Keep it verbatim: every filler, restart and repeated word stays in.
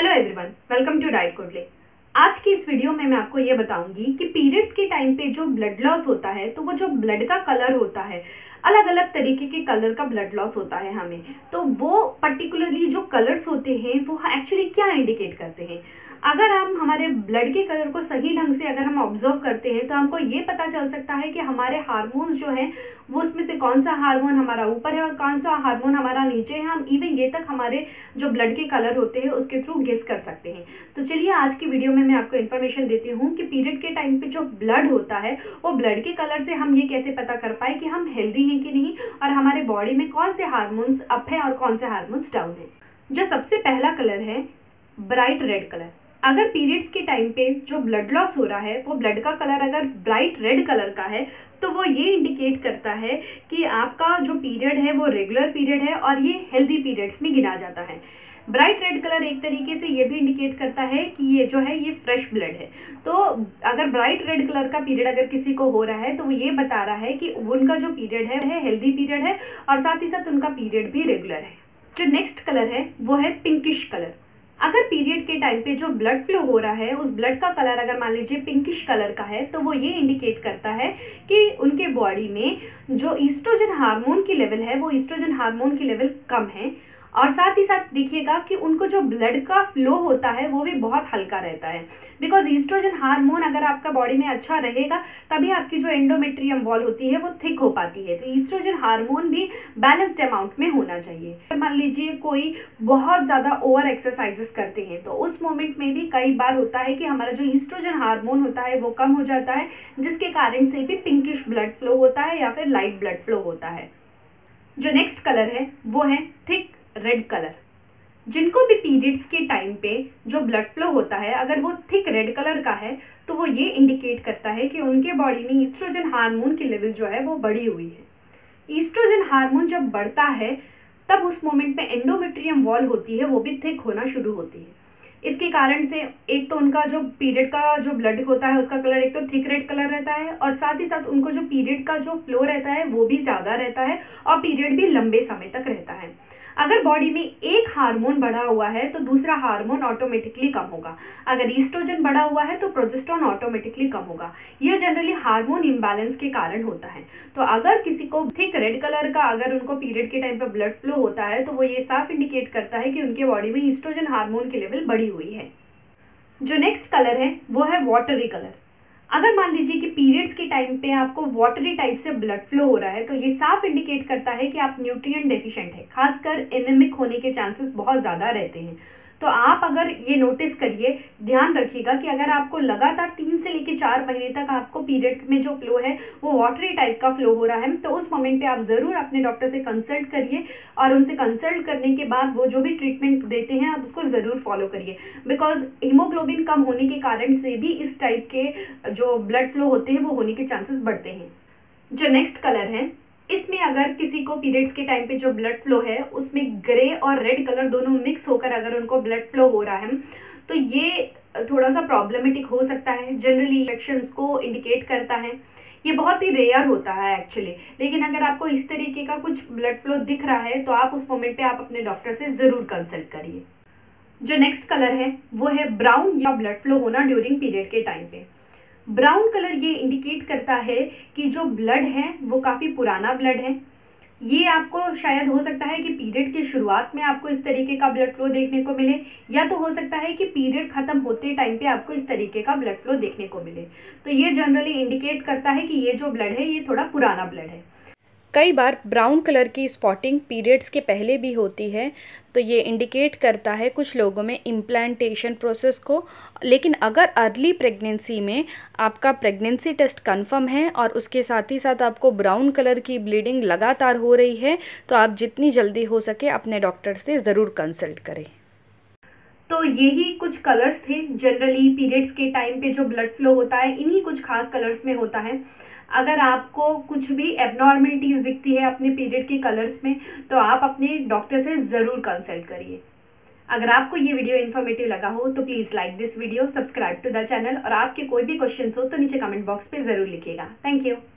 Hello everyone, welcome to Diet Kundli. आज की इस वीडियो में मैं आपको ये बताऊंगी कि पीरियड्स के टाइम पे जो ब्लड लॉस होता है तो वो जो ब्लड का कलर होता है, अलग अलग तरीके के कलर का ब्लड लॉस होता है हमें। तो वो पर्टिकुलरली जो कलर्स होते हैं वो एक्चुअली क्या इंडिकेट करते हैं। अगर हम हमारे ब्लड के कलर को सही ढंग से अगर हम ऑब्जर्व करते हैं तो हमको ये पता चल सकता है कि हमारे हार्मोन्स जो हैं वो उसमें से कौन सा हार्मोन हमारा ऊपर है और कौन सा हार्मोन हमारा नीचे है। हम इवन ये तक हमारे जो ब्लड के कलर होते हैं उसके थ्रू गेस कर सकते हैं। तो चलिए आज की वीडियो में मैं आपको इन्फॉर्मेशन देती हूँ कि पीरियड के टाइम पे जो ब्लड होता है वो ब्लड के कलर से हम ये कैसे पता कर पाए कि हम हेल्दी हैं कि नहीं और हमारे बॉडी में कौन से हार्मोन्स अप है और कौन से हार्मोन्स डाउन है। जो सबसे पहला कलर है ब्राइट रेड कलर। अगर पीरियड्स के टाइम पे जो ब्लड लॉस हो रहा है वो ब्लड का कलर अगर ब्राइट रेड कलर का है तो वो ये इंडिकेट करता है कि आपका जो पीरियड है वो रेगुलर पीरियड है और ये हेल्दी पीरियड्स में गिना जाता है। ब्राइट रेड कलर एक तरीके से ये भी इंडिकेट करता है कि ये जो है ये फ्रेश ब्लड है। तो अगर ब्राइट रेड कलर का पीरियड अगर किसी को हो रहा है तो वो ये बता रहा है कि उनका जो पीरियड है वह हेल्दी पीरियड है और साथ ही साथ उनका पीरियड भी रेगुलर है। जो नेक्स्ट कलर है वो है पिंकिश कलर। अगर पीरियड के टाइम पे जो ब्लड फ्लो हो रहा है उस ब्लड का कलर अगर मान लीजिए पिंकिश कलर का है तो वो ये इंडिकेट करता है कि उनके बॉडी में जो ईस्ट्रोजन हार्मोन की लेवल है वो ईस्ट्रोजन हार्मोन की लेवल कम है और साथ ही साथ देखिएगा कि उनको जो ब्लड का फ्लो होता है वो भी बहुत हल्का रहता है। बिकॉज ईस्ट्रोजन हार्मोन अगर आपका बॉडी में अच्छा रहेगा तभी आपकी जो एंडोमेट्रियम वॉल होती है वो थिक हो पाती है। तो ईस्ट्रोजन हार्मोन भी बैलेंस्ड अमाउंट में होना चाहिए। मान लीजिए कोई बहुत ज़्यादा ओवर एक्सरसाइजेस करते हैं तो उस मोमेंट में भी कई बार होता है कि हमारा जो ईस्ट्रोजन हार्मोन होता है वो कम हो जाता है, जिसके कारण से भी पिंकिश ब्लड फ्लो होता है या फिर लाइट ब्लड फ्लो होता है। जो नेक्स्ट कलर है वो है थिक रेड कलर। जिनको भी पीरियड्स के टाइम पे जो ब्लड फ्लो होता है अगर वो थिक रेड कलर का है तो वो ये इंडिकेट करता है कि उनके बॉडी में ईस्ट्रोजन हार्मोन की लेवल जो है वो बढ़ी हुई है। ईस्ट्रोजन हार्मोन जब बढ़ता है तब उस मोमेंट में एंडोमेट्रियम वॉल होती है वो भी थिक होना शुरू होती है। इसके कारण से एक तो उनका जो पीरियड का जो ब्लड होता है उसका कलर एक तो थिक रेड कलर रहता है और साथ ही साथ उनको जो पीरियड का जो फ्लो रहता है वो भी ज़्यादा रहता है और पीरियड भी लंबे समय तक रहता है। अगर बॉडी में एक हार्मोन बढ़ा हुआ है तो दूसरा हार्मोन ऑटोमेटिकली कम होगा। अगर ईस्ट्रोजन बढ़ा हुआ है तो प्रोजेस्टेरोन ऑटोमेटिकली कम होगा। यह जनरली हार्मोन इम्बैलेंस के कारण होता है। तो अगर किसी को थिक रेड कलर का अगर उनको पीरियड के टाइम पर ब्लड फ्लो होता है तो वो ये साफ इंडिकेट करता है कि उनके बॉडी में ईस्ट्रोजन हार्मोन की लेवल बढ़ी हुई है। जो नेक्स्ट कलर है वो है वाटरी कलर। अगर मान लीजिए कि पीरियड्स के टाइम पे आपको वाटरी टाइप से ब्लड फ्लो हो रहा है तो ये साफ इंडिकेट करता है कि आप न्यूट्रिएंट डेफिशिएंट है, खासकर एनीमिक होने के चांसेस बहुत ज़्यादा रहते हैं। तो आप अगर ये नोटिस करिए, ध्यान रखिएगा कि अगर आपको लगातार तीन से लेकर चार महीने तक आपको पीरियड में जो फ्लो है वो वाटरी टाइप का फ्लो हो रहा है तो उस मोमेंट पे आप ज़रूर अपने डॉक्टर से कंसल्ट करिए और उनसे कंसल्ट करने के बाद वो जो भी ट्रीटमेंट देते हैं आप उसको ज़रूर फॉलो करिए। बिकॉज हीमोग्लोबिन कम होने के कारण से भी इस टाइप के जो ब्लड फ्लो होते हैं वो होने के चांसेस बढ़ते हैं। जो नेक्स्ट कलर है इसमें अगर किसी को पीरियड्स के टाइम पे जो ब्लड फ्लो है उसमें ग्रे और रेड कलर दोनों मिक्स होकर अगर उनको ब्लड फ्लो हो रहा है तो ये थोड़ा सा प्रॉब्लमेटिक हो सकता है। जनरली इन्फेक्शंस को इंडिकेट करता है। ये बहुत ही रेयर होता है एक्चुअली, लेकिन अगर आपको इस तरीके का कुछ ब्लड फ्लो दिख रहा है तो आप उस मोमेंट पे आप अपने डॉक्टर से ज़रूर कंसल्ट करिए। जो नेक्स्ट कलर है वो है ब्राउन या ब्लड फ्लो होना ड्यूरिंग पीरियड के टाइम पे। ब्राउन कलर ये इंडिकेट करता है कि जो ब्लड है वो काफ़ी पुराना ब्लड है। ये आपको शायद हो सकता है कि पीरियड की शुरुआत में आपको इस तरीके का ब्लड फ्लो देखने को मिले या तो हो सकता है कि पीरियड ख़त्म होते टाइम पे आपको इस तरीके का ब्लड फ्लो देखने को मिले। तो ये जनरली इंडिकेट करता है कि ये जो ब्लड है ये थोड़ा पुराना ब्लड है। कई बार ब्राउन कलर की स्पॉटिंग पीरियड्स के पहले भी होती है तो ये इंडिकेट करता है कुछ लोगों में इम्प्लांटेशन प्रोसेस को। लेकिन अगर अर्ली प्रेगनेंसी में आपका प्रेगनेंसी टेस्ट कंफर्म है और उसके साथ ही साथ आपको ब्राउन कलर की ब्लीडिंग लगातार हो रही है तो आप जितनी जल्दी हो सके अपने डॉक्टर से ज़रूर कंसल्ट करें। तो यही कुछ कलर्स थे। जनरली पीरियड्स के टाइम पे जो ब्लड फ्लो होता है इन्हीं कुछ खास कलर्स में होता है। अगर आपको कुछ भी एबनॉर्मलिटीज़ दिखती है अपने पीरियड के कलर्स में तो आप अपने डॉक्टर से ज़रूर कंसल्ट करिए। अगर आपको ये वीडियो इन्फॉर्मेटिव लगा हो तो please like this video, subscribe to the channel और आपके कोई भी क्वेश्चंस हो तो नीचे कमेंट बॉक्स पे ज़रूर लिखिएगा। Thank you.